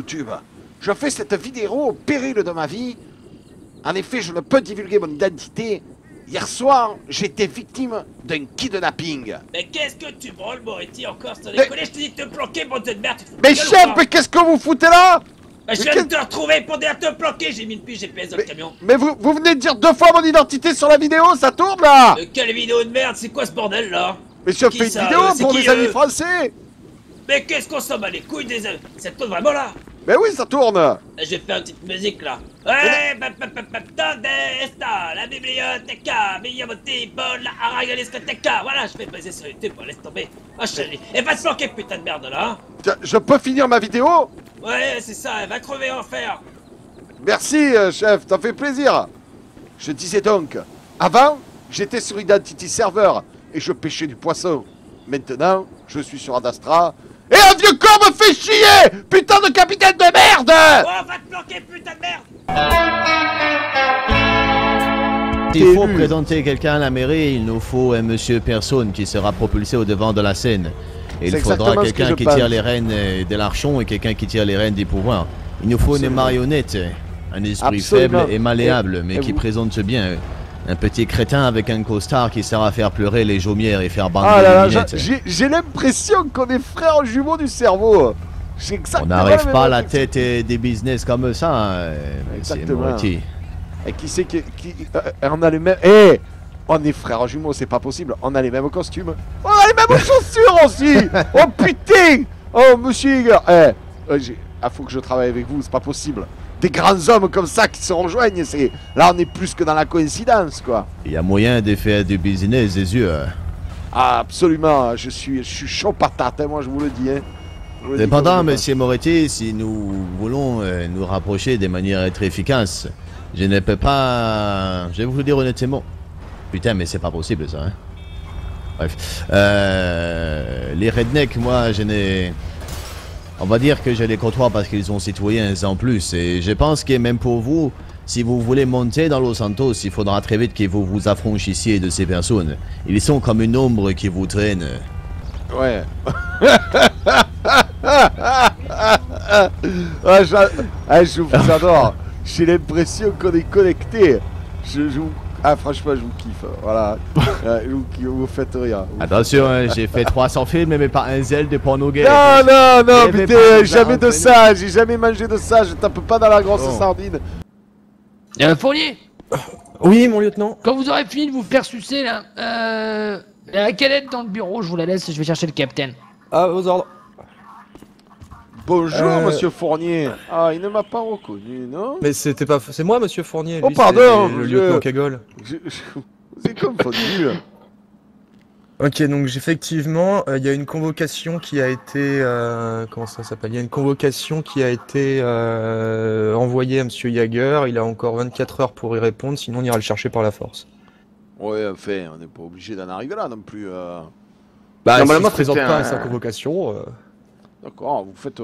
YouTube. Je fais cette vidéo au péril de ma vie. En effet, je ne peux divulguer mon identité. Hier soir, j'étais victime d'un kidnapping. Mais qu'est-ce que tu branles, Moretti, encore, sans déconner? Je te dis de te planquer, bande de merde. Mais chef, mais qu'est-ce que vous foutez là? Bah, je viens de te retrouver pour dire te planquer, j'ai mis une puce GPS dans le camion. Mais vous venez de dire 2 fois mon identité sur la vidéo, ça tourne là? Quelle vidéo de merde, c'est quoi ce bordel là? Mais je fais une vidéo pour mes amis français. Mais qu'est-ce qu'on s'en bat les couilles des amis? Ça tourne vraiment là? Mais oui, ça tourne. Je vais faire une petite musique là. Ouais, donde está la biblioteca? Mia motivo la aragaliscoteca. Voilà, je vais baiser sur YouTube, laisse tomber. Oh chérie, et va te planquer putain de merde là. Je peux finir ma vidéo? Ouais, c'est ça, elle va crever en fer. Merci, chef, ça fait plaisir. Je disais donc, avant, j'étais sur Identity Server et je pêchais du poisson. Maintenant, je suis sur Adastra et un vieux corps me fait chier! Putain de capitaine de merde! Oh, va te planquer, putain de merde! S'il faut présenter quelqu'un à la mairie, il nous faut un monsieur personne qui sera propulsé au devant de la scène. Et il faudra quelqu'un qui tire les rênes de l'archon et quelqu'un qui tire les rênes des pouvoirs. Il nous faut une marionnette, un esprit faible et malléable, mais qui présente bien. Un petit crétin avec un costard qui sert à faire pleurer les jaumières et faire bander les lunettes. J'ai l'impression qu'on est frères jumeaux du cerveau. On n'arrive pas à la tête des business comme ça, exactement. Et qui c'est qui on a les mêmes... Eh, on est frères jumeaux, c'est pas possible. On a les mêmes costumes. On a les mêmes chaussures aussi. Oh putain. Oh monsieur. Faut que je travaille avec vous, c'est pas possible. Des grands hommes comme ça qui se rejoignent, là on est plus que dans la coïncidence quoi. Il y a moyen de faire du business des yeux. Ah, absolument, je suis chaud patate, hein, moi je vous le dis. Hein. Cependant, monsieur Moretti, si nous voulons nous rapprocher de manière très efficace, je ne peux pas... Je vais vous le dire honnêtement. Putain, mais c'est pas possible ça. Hein. Bref. Les rednecks, moi, je n'ai... On va dire que je les côtoie parce qu'ils sont citoyens en plus. Et je pense que même pour vous, si vous voulez monter dans Los Santos, il faudra très vite que vous vous affranchissiez de ces personnes. Ils sont comme une ombre qui vous traîne. Ouais. Je vous adore. J'ai l'impression qu'on est connectés. Franchement, je vous kiffe. Voilà. Vous faites rien. Attention, hein, j'ai fait 300 films, mais pas un zèle de porno gay. Non, putain, jamais de ça. J'ai jamais mangé de ça. Je tape pas dans la grosse sardine. Fournier. Oui, mon lieutenant. Quand vous aurez fini de vous faire sucer, là, quelle aide dans le bureau? Je vous la laisse, je vais chercher le capitaine. À vos ordres. Bonjour, monsieur Fournier. Ah, il ne m'a pas reconnu, non? Mais c'était pas... C'est moi, monsieur Fournier. Oh, pardon. Le lieutenant Cagole. C'est confondu. Ok, donc effectivement, il y a une convocation qui a été... comment ça s'appelle? Il y a une convocation qui a été envoyée à monsieur Jaeger. Il a encore 24 heures pour y répondre, sinon on ira le chercher par la force. Ouais, enfin, on n'est pas obligé d'en arriver là non plus. Bah, normalement, si présente pas à sa convocation... D'accord, vous faites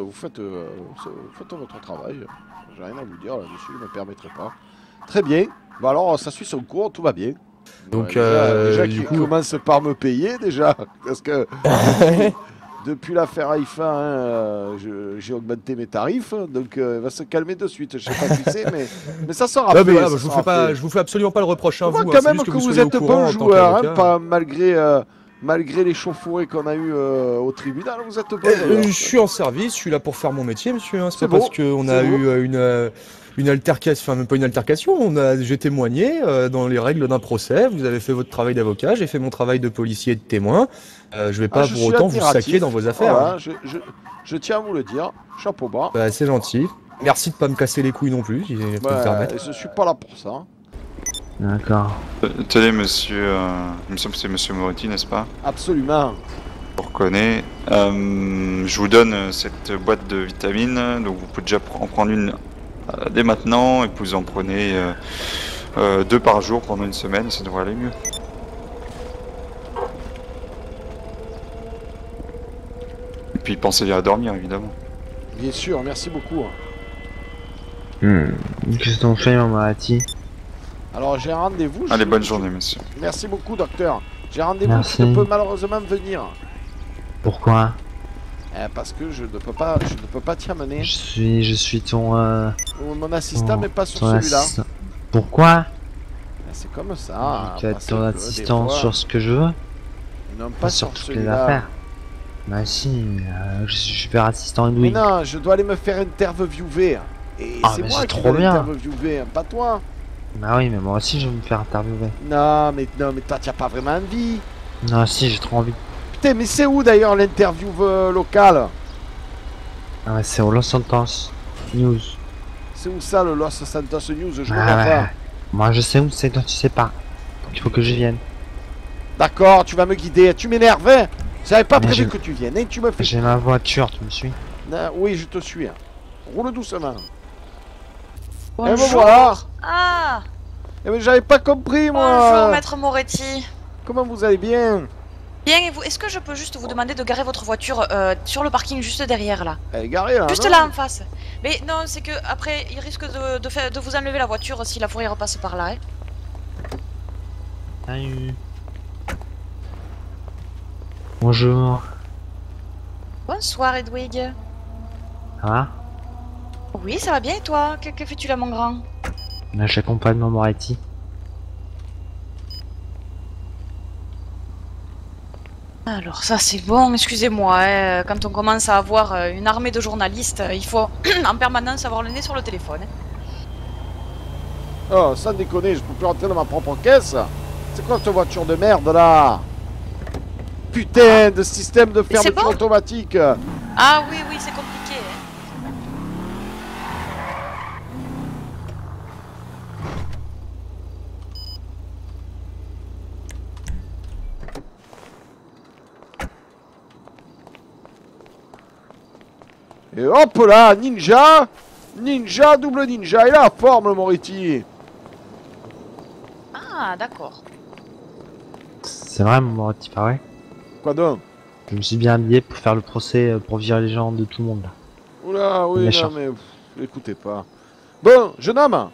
votre travail. J'ai rien à vous dire là-dessus, je ne me permettrai pas. Très bien. Bah alors, ça suit son cours, tout va bien. Donc, déjà du qu'il coup... commence par me payer, déjà. Parce que depuis l'affaire Haïfa, hein, j'ai augmenté mes tarifs. Donc, il va se calmer de suite. Je sais pas qui c'est, mais ça sera fait. Voilà, je vous fais absolument pas le reproche à vous. Quand même que vous êtes bon joueur, hein, pas malgré les chauffourées qu'on a eu au tribunal, vous êtes bon joueur. Je suis en service, je suis là pour faire mon métier, monsieur. Hein. C'est pas parce qu'on a eu une altercation, enfin même pas une altercation, j'ai témoigné dans les règles d'un procès, vous avez fait votre travail d'avocat, j'ai fait mon travail de policier et de témoin. Je vais pas pour autant vous saquer dans vos affaires. Voilà, hein. je tiens à vous le dire, chapeau bas. Bah, c'est gentil. Merci de pas me casser les couilles non plus, si je peux me permettre. Je suis pas là pour ça. D'accord. Tenez, monsieur, il me semble que c'est monsieur Moretti, n'est-ce pas? Absolument. Je vous reconnais. Je vous donne cette boîte de vitamines, donc vous pouvez déjà en prendre une dès maintenant, et puis vous en prenez 2 par jour pendant une semaine, ça devrait aller mieux. Et puis pensez à dormir, évidemment. Bien sûr, merci beaucoup. Qu'est-ce qu'on fait, mon Moretti? Alors j'ai un rendez-vous. Allez, bonne journée, monsieur. Merci beaucoup, docteur. J'ai un rendez-vous qui ne peut malheureusement venir. Pourquoi? Parce que je ne peux pas t'y amener. Je suis ton... Mon assistant, mais pas sur ton celui-là. assistant. Pourquoi? C'est comme ça. Tu as parce ton que assistant des fois- sur ce que je veux? Non, pas sur sur toutes les celui-là. affaires. Bah si, je suis super assistant Mais Edwin. non, je dois aller me faire interviewer. Et Ah, c'est mais moi c'est qui trop vais bien. l'interviewer, pas toi. Bah oui, mais moi aussi je vais me faire interviewer. Non, mais toi, tu n'as pas vraiment envie. Non, si, j'ai trop envie. Putain, mais c'est où d'ailleurs l'interview locale? Ah ouais, c'est au Los Santos News. C'est où ça, le Los Santos News? Je ne vois Ah ouais. pas. Moi je sais où c'est, toi tu sais pas. Donc il faut que je vienne. D'accord, tu vas me guider. Tu m'énerves, hein? J'avais pas Mais prévu je- que tu viennes, et tu me fais... J'ai ma voiture, tu me suis? Non, oui, je te suis. Hein. Roule doucement. Et me Bonjour. voilà. Ah, Eh ben, j'avais pas compris, bonjour moi. maître Moretti. Comment vous allez bien? Bien, et vous, est-ce que je peux juste vous demander de garer votre voiture sur le parking juste derrière là? Elle est garée, là, Juste non? là en face. Mais non, c'est que après, il risque de vous enlever la voiture si la fourrière passe par là. Hein. Salut. Bonjour. Bonsoir Edwig. Ça va? Oui, ça va bien et toi? Que fais-tu là mon grand? Là j'accompagne mon Moretti. Alors ça c'est bon, excusez-moi, hein, quand on commence à avoir une armée de journalistes, il faut en permanence avoir le nez sur le téléphone. Hein. Oh, sans déconner, je peux plus rentrer dans ma propre caisse. C'est quoi cette voiture de merde, là? Putain de système de c'est fermeture bon automatique. Ah oui, oui, c'est compliqué. Hein. Et hop là, ninja. Ninja, double ninja. Il a la forme, le Moretti. Ah, d'accord. C'est vrai mon Moretti, pas vrai? Quoi donc? Je me suis bien habillé pour faire le procès, pour virer les gens de tout le monde là. Oula, oui, Méchant. non, mais écoutez pas. Bon, jeune homme.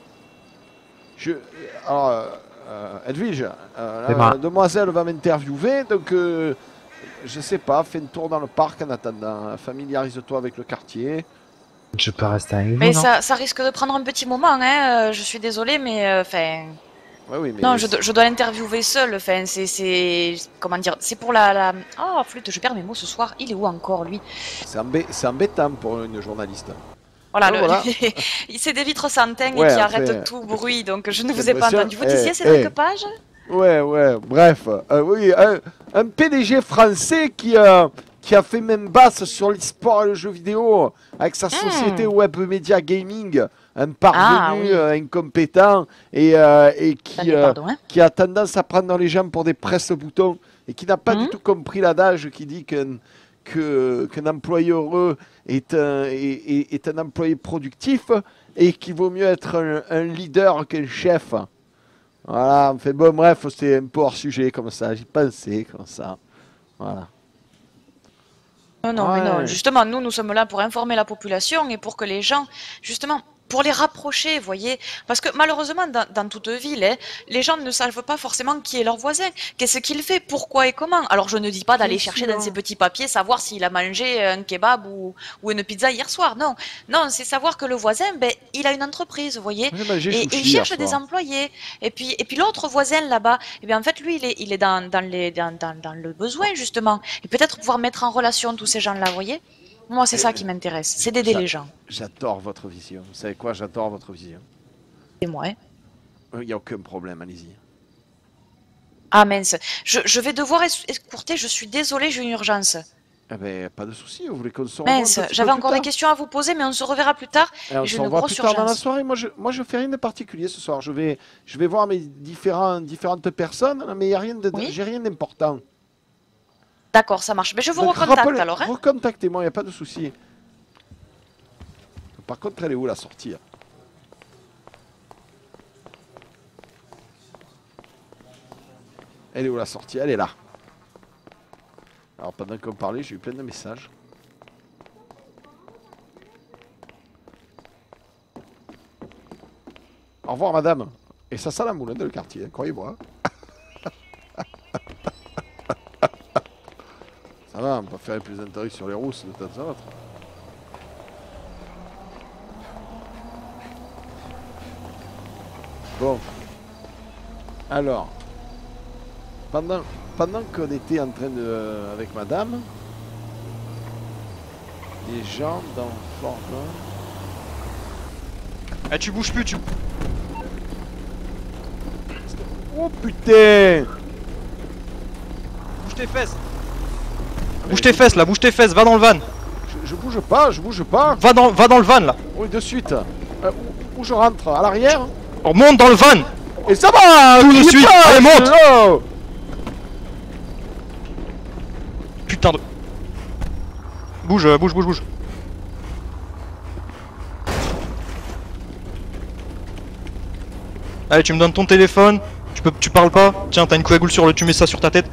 Alors, Edwige, C'est moi. la demoiselle va m'interviewer, donc je sais pas, fais un tour dans le parc en attendant. Familiarise-toi avec le quartier. Je peux rester avec vous, Mais non? ça risque de prendre un petit moment, hein. Je suis désolée, mais enfin. Ouais, oui, mais Non, je dois l'interviewer seule. Enfin, c'est comment dire? C'est pour la. Oh, flûte, je perds mes mots ce soir. Il est où encore lui? c'est embêtant pour une journaliste. Voilà, Oh, voilà. c'est des vitres sans teint Ouais, et qui enfin, arrêtent tout bruit, donc je ne vous j'ai ai pas l'impression- entendu. Vous disiez, c'est dans quelle page? Ouais, bref. Oui, un PDG français qui a fait même basse sur l'e-sport et le jeu vidéo avec sa société Web Media Gaming, un parvenu incompétent et Pardon, hein. qui a tendance à prendre les gens pour des presse-boutons et qui n'a pas du tout compris l'adage qui dit qu'un employé heureux est un employé productif et qu'il vaut mieux être un leader qu'un chef. Voilà, enfin bon, bref, c'est un peu hors sujet comme ça, j'y pensais comme ça. Voilà. Non, mais non, Ouais. justement, nous sommes là pour informer la population et pour que les gens, justement, pour les rapprocher, vous voyez. Parce que malheureusement, dans toute ville, hein, les gens ne savent pas forcément qui est leur voisin, qu'est-ce qu'il fait, pourquoi et comment. Alors je ne dis pas d'aller chercher dans ces petits papiers, savoir s'il a mangé un kebab ou une pizza hier soir. Non, non, c'est savoir que le voisin, ben, il a une entreprise, vous voyez. J'ai mangé Et sushi il hier cherche des soir. employés. Et puis l'autre voisin là-bas, eh bien en fait lui il est dans le besoin justement. Et peut-être pouvoir mettre en relation tous ces gens-là, vous voyez. Moi c'est ça qui m'intéresse, c'est d'aider les gens. J'adore votre vision. Vous savez quoi? J'adore votre vision. Et moi. Hein. Il n'y a aucun problème, allez-y. Ah mince, je vais devoir écourter, je suis désolée, j'ai une urgence. Eh ben, pas de souci. Vous voulez qu'on se revoie un Mince, petit peu j'avais plus encore des tard questions à vous poser, mais on se reverra plus tard. Et on J'ai se une revoit grosse plus tard dans la urgence. soirée. Moi, je fais rien de particulier ce soir. Je vais voir mes différentes personnes, mais il y a rien de, Oui. j'ai rien d'important. D'accord, ça marche. Mais je vous Donc, recontacte alors. Hein. recontactez-moi, il n'y a pas de souci. Par contre, elle est où la sortie? Elle est où la sortie? Elle est là. Alors pendant qu'on parlait, j'ai eu plein de messages. Au revoir madame. Et ça sent la moulin dans le quartier, hein, croyez-moi. Ça va, on va faire plus d'intérêt sur les rousses de temps à autre. Bon. Alors. Pendant qu'on était en train de... avec madame, les gens dans Fort. Ah, tu bouges plus, tu... Oh putain! Bouge tes fesses. Bouge tes fesses là, bouge tes fesses, va dans le van. Je bouge pas, je bouge pas. Va dans le van là. Oui, de suite. Où je rentre? À l'arrière? On monte dans le van. Et ça va! Tout de suite, allez monte! Oh Putain de... Bouge. Allez, tu me donnes ton téléphone. Tu parles pas. Tiens, t'as une coagule sur le... Tu mets ça sur ta tête.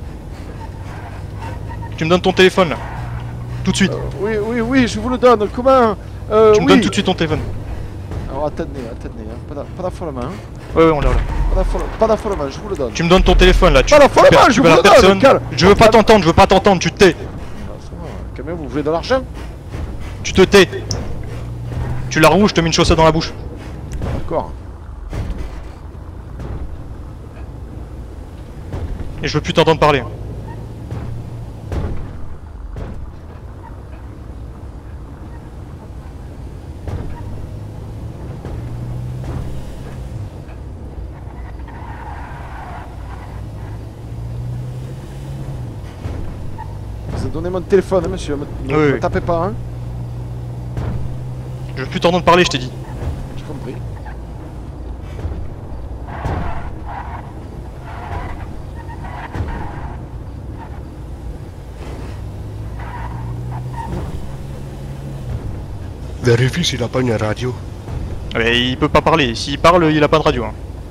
Tu me donnes ton téléphone là. Tout de suite. Oui, je vous le donne. Comment? Tu me donnes tout de suite ton téléphone. Alors attendez, hein. Pas d'affolement. Hein. Ouais, on l'a là. Pas d'affolement, je vous le donne. Tu me donnes ton téléphone là. Pas d'affolement, je vous le donne. Calme. Je veux pas t'entendre, tu te tais. Quand même, vous voulez de l'argent? Tu te tais. Tu la rouges, je te mets une chaussette dans la bouche. D'accord. Et je veux plus t'entendre parler. Donnez mon téléphone, hein, monsieur. Ne tapez pas, hein. Je veux plus t'entendre parler, je t'ai dit. J'ai compris. Vérifie s'il a pas une radio. Mais il peut pas parler. S'il parle, il a pas de radio. Hein.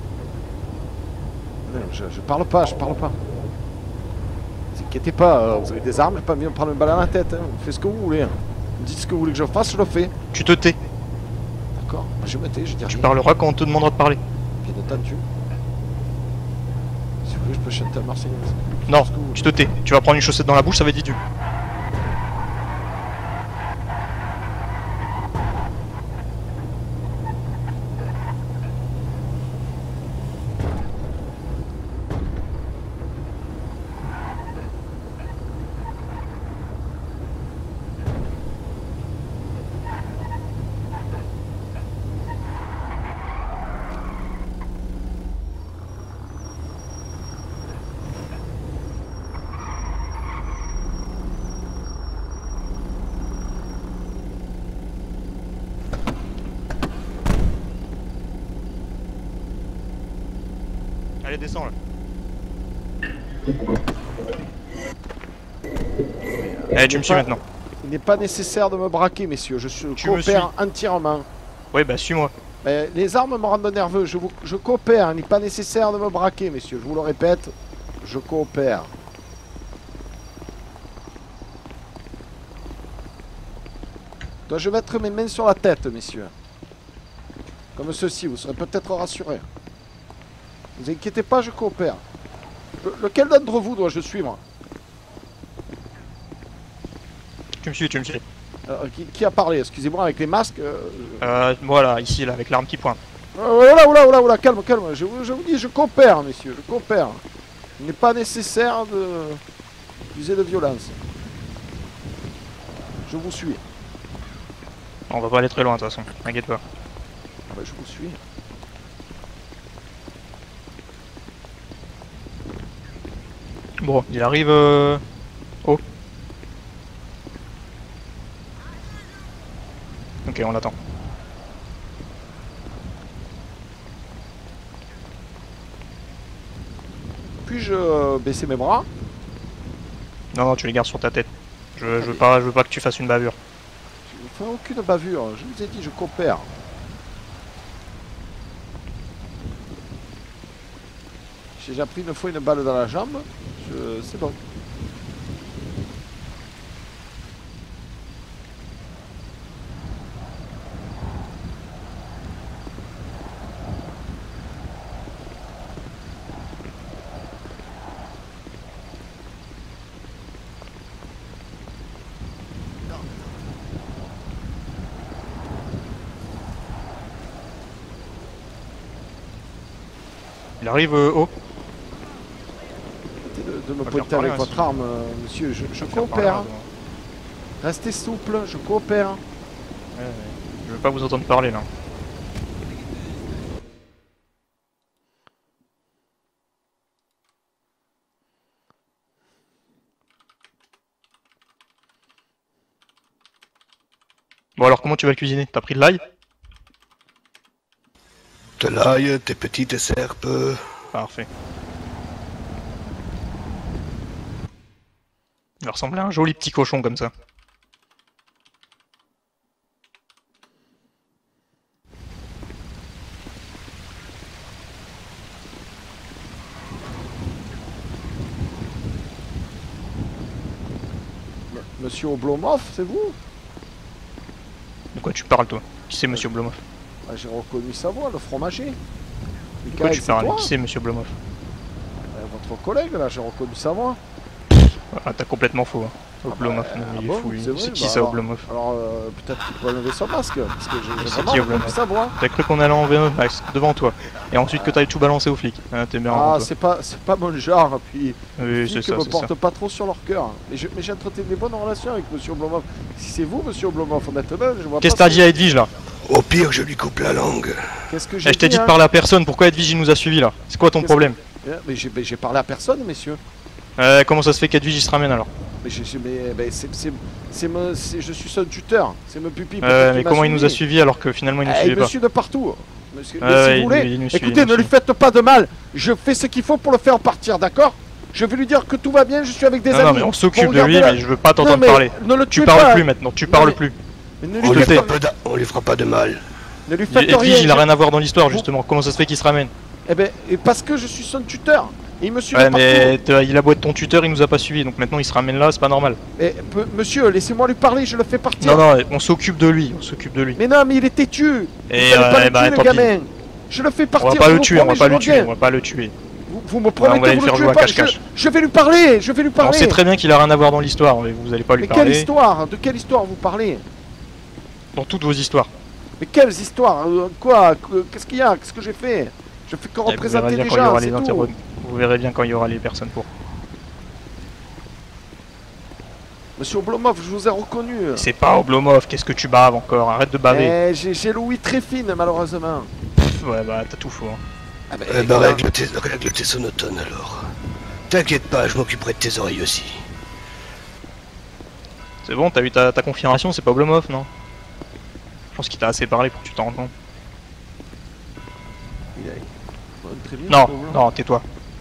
Non, je parle pas. Ne vous inquiétez pas, vous avez des armes, pas venir me prendre une balle à la tête. Hein. Faites ce que vous voulez. Vous dites ce que vous voulez que je fasse, je le fais. Tu te tais. D'accord, je me tais, je dis rien. Tu parleras quand on te demandera de parler. Bien entendu. Si vous voulez, je peux chanter à Marseille. Non, tu te tais. Tu vas prendre une chaussette dans la bouche, ça va être didu. Allez, descends là. Allez, tu me suis maintenant. Il n'est pas nécessaire de me braquer, messieurs. Je coopère entièrement. Oui, bah suis-moi. Les armes me rendent nerveux. Je coopère. Il n'est pas nécessaire de me braquer, messieurs. Je vous le répète, je coopère. Dois-je mettre mes mains sur la tête, messieurs? Comme ceci, vous serez peut-être rassurés. Ne vous inquiétez pas, je coopère. Lequel d'entre vous dois-je suivre? Tu me suis. Qui a parlé? Excusez-moi, avec les masques. Voilà, ici, là, avec l'arme qui pointe. Oula, calme. Je vous dis, je coopère, messieurs, je coopère. Il n'est pas nécessaire d'user de violence. Je vous suis. On va pas aller très loin, de toute façon, t'inquiète pas. Ah bah, je vous suis. Bon, il arrive... Oh. Ok, on l'attend. Puis-je baisser mes bras? Non, tu les gardes sur ta tête. Je veux pas que tu fasses une bavure. Je ne fais aucune bavure, je vous ai dit, je coopère. J'ai déjà pris une fois une balle dans la jambe, c'est bon. Il arrive haut. De me pointer avec votre arme, monsieur, je coopère. Restez souple, je coopère. Ouais. Je veux pas vous entendre parler là. Bon alors comment tu vas le cuisiner? T'as pris de l'ail? De l'ail, des petites serpes. Parfait. Il ressemble à un joli petit cochon comme ça. Monsieur Oblomov, c'est vous? De quoi tu parles toi? Qui c'est Monsieur Oblomov? Ah, j'ai reconnu sa voix, le fromager. De quoi tu parles? Qui c'est Monsieur Oblomov? Votre collègue là, j'ai reconnu sa voix. Ah, t'as complètement faux. Hein. Oblomov, non, il est fou. C'est qui ça, Oblomov? Alors, peut-être qu'il peut enlever son masque, parce que j'ai C'est vraiment qui reconnu Oblomov? sa voix. T'as cru qu'on allait enlever un masque devant toi, et ensuite que t'allais tout balancer aux flics. Ah, t'es merde. Ah, c'est pas mon genre, puis oui, c'est ça, me porte pas trop sur leur cœur. Mais j'entretiens des bonnes relations avec Monsieur Oblomov. Si c'est vous, Monsieur Oblomov, honnêtement, je vois pas... Qu'est-ce que t'as dit à Edwige là? Au pire, je lui coupe la langue. Qu'est-ce que j'ai dit? Je t'ai dit de parler à personne, pourquoi Edwige il nous a suivis là? C'est quoi ton problème? Mais j'ai parlé à personne, messieurs. Comment ça se fait qu'Edwige il se ramène alors? Mais je suis son tuteur, c'est mon pupille. Mais comment il nous a suivis alors que finalement il nous suivait pas? Il me suit de partout. Monsieur, si vous voulez, écoutez, ne lui faites pas de mal. Je fais ce qu'il faut pour le faire partir, d'accord? Je vais lui dire que tout va bien, je suis avec des amis. Non, mais on s'occupe de lui, mais je veux pas t'entendre parler. Tu parles plus maintenant, tu parles plus. On lui fera pas de mal. Ne lui faites rien. Edwige, il a rien à voir dans l'histoire justement. Comment ça se fait qu'il se ramène? Eh ben, parce que je suis son tuteur. Il me suit ouais, partout. Mais il a beau être ton tuteur, il nous a pas suivi, donc maintenant il se ramène là, c'est pas normal. Mais monsieur, laissez-moi lui parler, je le fais partir. Non, on s'occupe de lui, Mais non, mais il est têtu. Et vous allez pas le tuer, le gamin. Je le fais partir. On va pas le tuer, on va pas le tuer. Vous me promettez que vous le tuez pas. Je vais lui parler, On sait très bien qu'il a rien à voir dans l'histoire, mais vous allez pas lui parler. Mais quelle histoire? De quelle histoire vous parlez? Dans toutes vos histoires. Mais quelles histoires? Quoi? Qu'est-ce qu'il y a? Qu'est-ce que j'ai fait? Je fais que représenter des gens, c'est tout. Vous verrez bien quand il y aura les personnes pour. Monsieur Oblomov, je vous ai reconnu. C'est pas Oblomov, qu'est-ce que tu baves encore? Arrête de baver. J'ai l'ouïe très fine, malheureusement. Ouais, bah t'as tout faux. Hein. Ah bah, règle tes sonotones alors. T'inquiète pas, je m'occuperai de tes oreilles aussi. C'est bon, t'as eu ta confirmation, c'est pas Oblomov, non? Je pense qu'il t'a assez parlé pour que tu t'en rendes compte. Non, tais-toi.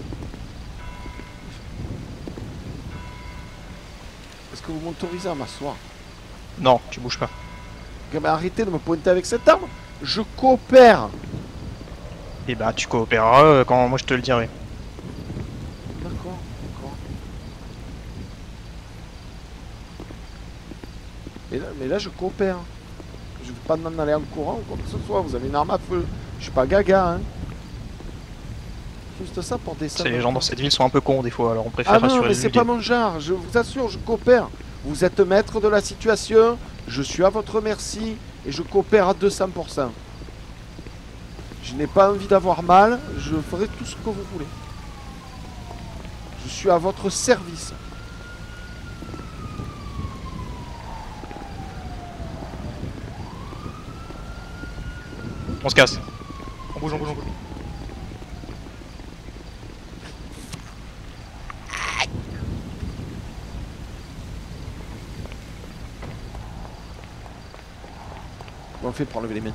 Est-ce que vous m'autorisez à m'asseoir? Non, tu bouges pas. Mais arrêtez de me pointer avec cette arme. Je coopère. Et bah tu coopéreras quand moi je te le dirai. D'accord. Mais là je coopère. Je vais pas m'en aller en courant ou quoi que ce soit. Vous avez une arme à feu. Je suis pas gaga, hein. Juste ça pour descendre. Les gens dans cette ville sont un peu cons des fois, alors on préfère rassurer les non, mais c'est pas mon genre. Je vous assure, je coopère. Vous êtes maître de la situation. Je suis à votre merci et je coopère à 200%. Je n'ai pas envie d'avoir mal. Je ferai tout ce que vous voulez. Je suis à votre service. On se casse. On bouge. On fait pour enlever les mains.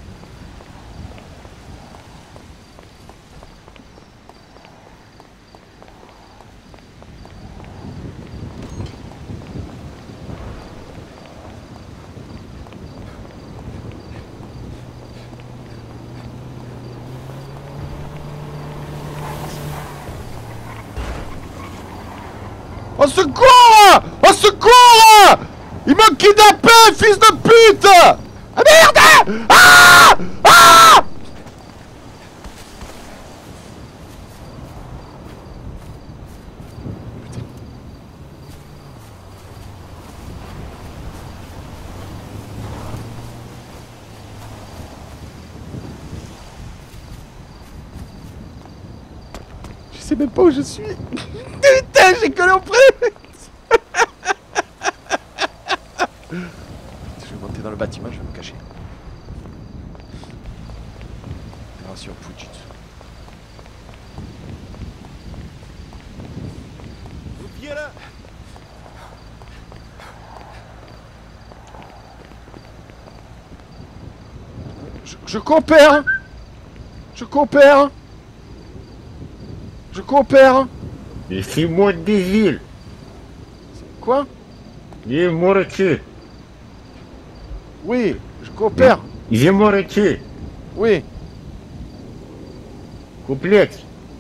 Au secours! Au secours! Il m'a kidnappé, fils de pute! Ah merde! Ah! Ah! sais même pas où je suis. Putain, j'ai collé au préfet. Je vais monter dans le bâtiment, je vais me cacher. Opération Fujitsu. Je coopère. Je coopère. Je coopère. Il fait moi des villes. Quoi? Il est mortier. Oui, je coopère. Il est mortier. Oui. Complète.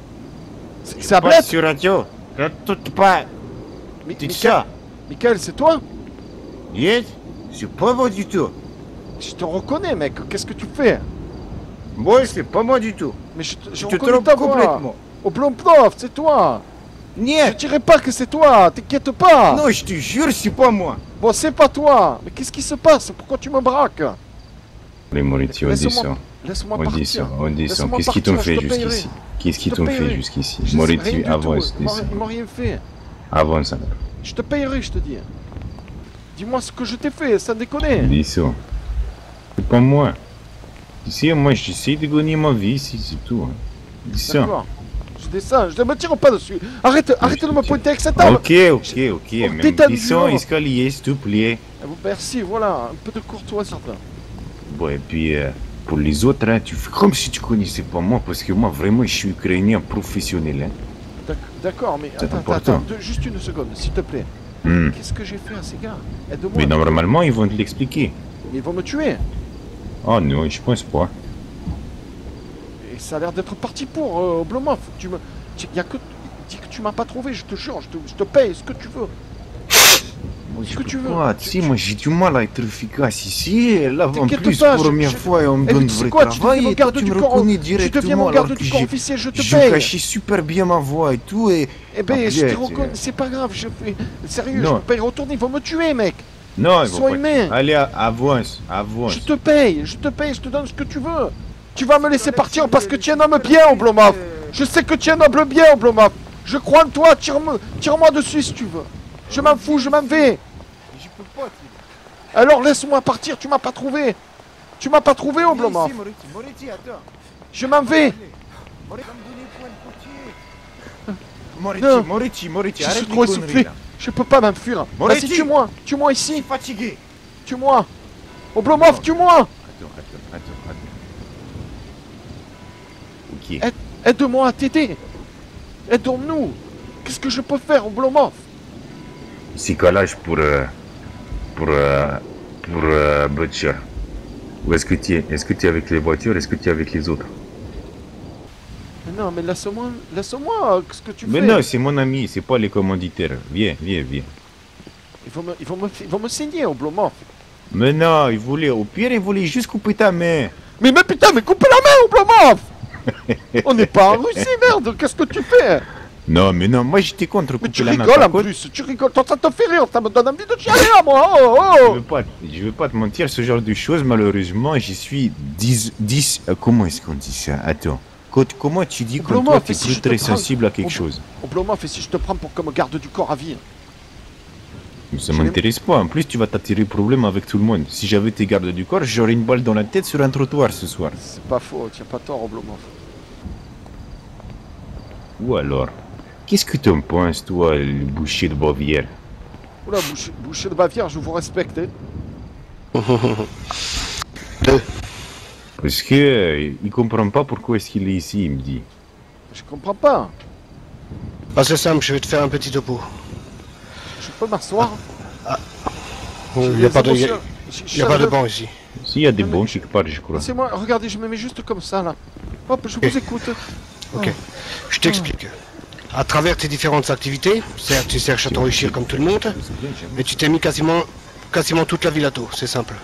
Ça blette sur radio. Quand tout pas. Tu ça. Michael, c'est toi? Yes. C'est pas moi du tout. Je te reconnais, mec. Qu'est-ce que tu fais? Moi, c'est pas moi du tout. Mais je te reconnais trompe ta voix. complètement. Oblomov, c'est toi. Niet. Je dirais pas que c'est toi. T'inquiète pas. Non, je te jure, c'est pas moi. Bon, c'est pas toi. Mais qu'est-ce qui se passe? Pourquoi tu me braques? Les Mauricio, Laisse-moi partir. Odisson, qu'est-ce qu'ils t'ont fait jusqu'ici? Qu'est-ce qu'ils t'ont fait jusqu'ici? Mauricio, avance. Ils m'ont rien fait. Avance alors. Je te payerai, je te dis. Dis-moi ce que je t'ai fait, ça déconne. Odisson. C'est pas moi. Ici, moi, j'essaie de gagner ma vie ici, c'est tout. Odisson. D'accord. Je descends, je ne me tire pas dessus. Arrête de me pointer avec cette arme. Ok. Mais Odisson, escalier, s'il te plaît. Merci, voilà, un peu de courtoisie. Bon, et puis, pour les autres, hein, tu fais comme si tu connaissais pas moi, parce que moi, vraiment, je suis ukrainien professionnel. Hein. D'accord, mais attends, juste une seconde, s'il te plaît. Qu'est-ce que j'ai fait à ces gars? Aide-moi. Mais normalement, ils vont te l'expliquer. Mais ils vont me tuer. Oh non, je pense pas. Et ça a l'air d'être parti pour Oblomov. Y a que... Dis que tu m'as pas trouvé, je te jure, je te paye ce que tu veux. Ce que tu veux. Tu sais, moi j'ai du mal à être efficace ici. Là, en plus, pour la première fois, on me donne vrai travail. Et toi, tu me reconnais directement. Tu deviens mon garde du corps officiel, je te paye. Je cachais super bien ma voix et tout. Et eh ben, je te reconnais, c'est pas grave. Sérieux, je me paye. Retourne, ils vont me tuer, mec. Non, sois humain. Allez, avance. Je te paye, je te donne ce que tu veux. Tu vas me laisser partir parce que tu es un homme bien, Oblomov. Je sais que tu es un homme bien, Oblomov. Je crois en toi, tire-moi dessus si tu veux. Je m'en fous, je m'en vais. Je peux pas, alors laisse-moi partir, tu m'as pas trouvé. Tu m'as pas trouvé, Oblomov. Je m'en vais. Moretti, je suis trop essoufflé. Je peux pas m'enfuir. Vas-y, tue-moi. Tue-moi ici. Je suis fatigué. Tue-moi. Oblomov, tue-moi. Attends. Ok. Aide-moi à t'aider. Aidons-nous. Qu'est-ce que je peux faire, Oblomov? C'est calage pour Butcher. Où est-ce que tu es? Est-ce que tu es avec les voitures? Est-ce que tu es avec les autres? Non, mais laisse-moi, qu'est-ce que tu fais? Mais non, c'est mon ami, c'est pas les commanditaires. Viens. Ils vont me saigner, Oblomov. Mais non, au pire, ils voulaient juste couper ta main. Mais putain, mais coupe la main, Oblomov. On n'est pas en Russie, merde, qu'est-ce que tu fais? Non, moi j'étais contre couper la main. Mais tu rigoles en plus, tu rigoles, ça te fait rire, ça me donne envie de chialer à moi, Je veux pas te mentir, ce genre de choses, malheureusement, j'y suis 10 comment est-ce qu'on dit ça? Attends, comment tu dis que toi t'es plus très sensible à quelque chose? Oblomov, et si je te prends pour comme garde du corps à vie? Ça m'intéresse pas, en plus tu vas t'attirer problème avec tout le monde. Si j'avais tes gardes du corps, j'aurais une balle dans la tête sur un trottoir ce soir. C'est pas faux, tu n'as pas tort, Oblomov. Ou alors, qu'est-ce que t'en penses, toi, le boucher de Bavière? Oula, boucher de Bavière, je vous respecte. Parce que il comprend pas pourquoi est-ce qu'il est ici, il me dit. Je comprends pas. C'est simple, je vais te faire un petit topo. Je peux m'asseoir? Il n'y a pas de banc ici. Si, il y a des bancs quelque part, je crois. C'est moi, regardez, je me mets juste comme ça, là. Hop, je vous écoute. Ok, je t'explique. À travers tes différentes activités, certes tu cherches à t'enrichir comme tout le monde, mais tu t'es mis quasiment toute la ville à dos, c'est simple.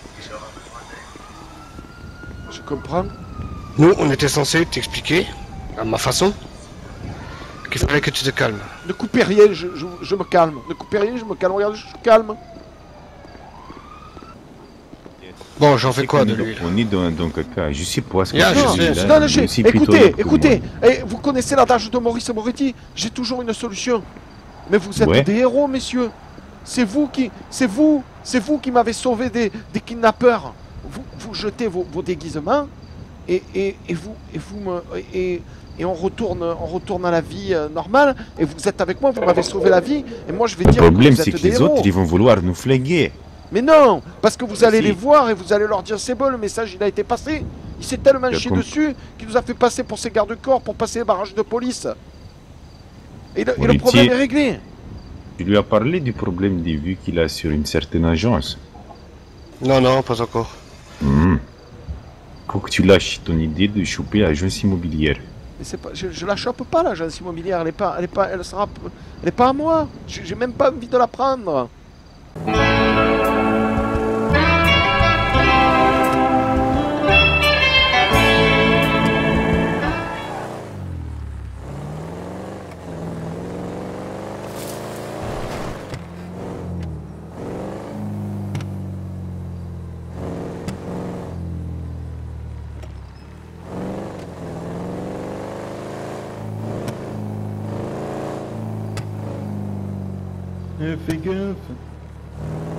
Je comprends. Nous, on était censé t'expliquer, à ma façon, qu'il fallait que tu te calmes. Ne coupez rien, je me calme. Ne coupez rien, je me calme. Regarde, je suis calme. Bon, j'en fais quoi de lui? On est dans caca. Je sais pas ce que Yeah, je je dis sais. là, Non, mais c'est plutôt écoutez, pour écoutez, moi. vous connaissez l'adage de Maurice Moretti, j'ai toujours une solution. Mais vous êtes Ouais. des héros, messieurs. C'est vous qui m'avez sauvé des kidnappeurs. Vous jetez vos déguisements et on retourne à la vie normale. Et vous êtes avec moi, vous m'avez sauvé la vie. Et moi, je vais Le dire que problème, vous c'est êtes que des les héros. autres, ils vont vouloir nous flinguer. Mais non, parce que vous allez Si. les voir et vous allez leur dire c'est bon, le message il a été passé. Il s'est tellement chié dessus qu'il nous a fait passer pour ses gardes-corps pour passer les barrages de police. Et le problème est réglé. Tu lui as parlé du problème des vues qu'il a sur une certaine agence. Non, non, pas encore. Faut que tu lâches ton idée de choper l'agence immobilière. Mais c'est pas, je la chope pas l'agence immobilière, elle est pas à moi. J'ai même pas envie de la prendre. Fais gaffe.